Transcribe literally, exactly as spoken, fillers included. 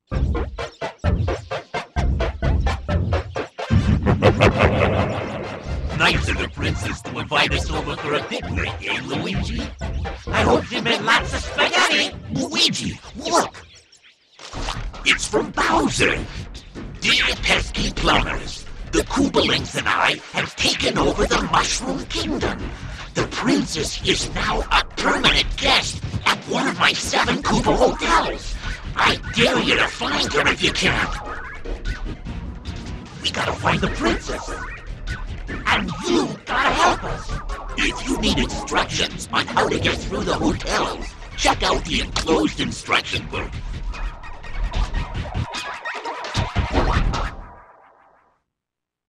Nice of the princess to invite us over for a picnic, eh, Luigi? I hope she made lots of spaghetti! Luigi, look! It's from Bowser! Dear pesky plumbers, the Koopalings and I have taken over the Mushroom Kingdom. The princess is now a permanent guest at one of my seven Koopa hotels. I dare you to find her if you can. We gotta find the princess. And you gotta help us. If you need instructions on how to get through the hotels, check out the enclosed instruction book